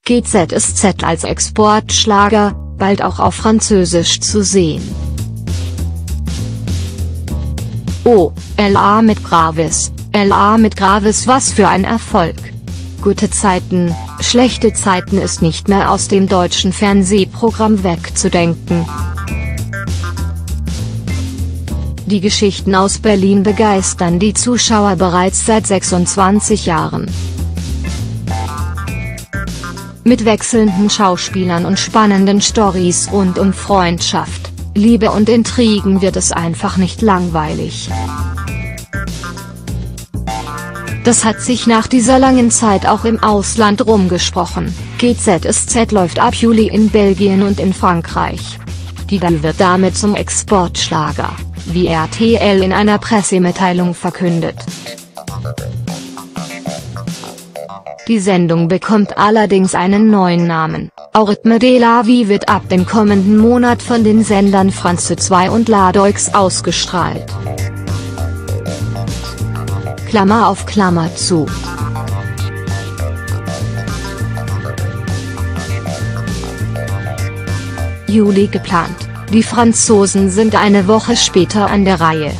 GZSZ als Exportschlager, bald auch auf Französisch zu sehen. Oh, LA mit Gravis, was für ein Erfolg. Gute Zeiten, schlechte Zeiten ist nicht mehr aus dem deutschen Fernsehprogramm wegzudenken. Die Geschichten aus Berlin begeistern die Zuschauer bereits seit 26 Jahren. Mit wechselnden Schauspielern und spannenden Storys rund um Freundschaft, Liebe und Intrigen wird es einfach nicht langweilig. Das hat sich nach dieser langen Zeit auch im Ausland rumgesprochen. GZSZ läuft ab Juli in Belgien und in Frankreich. Die Dame wird damit zum Exportschlager, wie RTL in einer Pressemitteilung verkündet. Die Sendung bekommt allerdings einen neuen Namen. Au rythme de la vie wird ab dem kommenden Monat von den Sendern France 2 und La Deux ausgestrahlt. Klammer auf Klammer zu. Juli geplant, die Franzosen sind eine Woche später an der Reihe.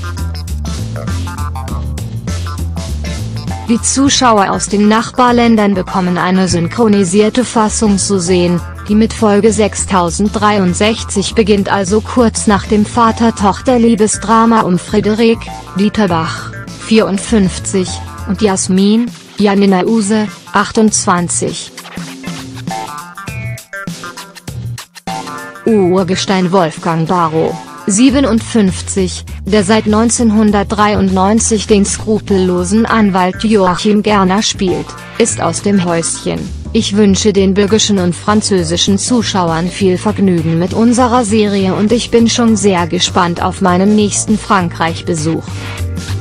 Die Zuschauer aus den Nachbarländern bekommen eine synchronisierte Fassung zu sehen, die mit Folge 6063 beginnt, also kurz nach dem Vater-Tochter-Liebesdrama um Frédéric, Dieter Bach, 54, und Jasmin, Janina Use, 28. Urgestein Wolfgang Barrow, 57, der seit 1993 den skrupellosen Anwalt Joachim Gerner spielt, ist aus dem Häuschen. Ich wünsche den belgischen und französischen Zuschauern viel Vergnügen mit unserer Serie und ich bin schon sehr gespannt auf meinen nächsten Frankreich-Besuch.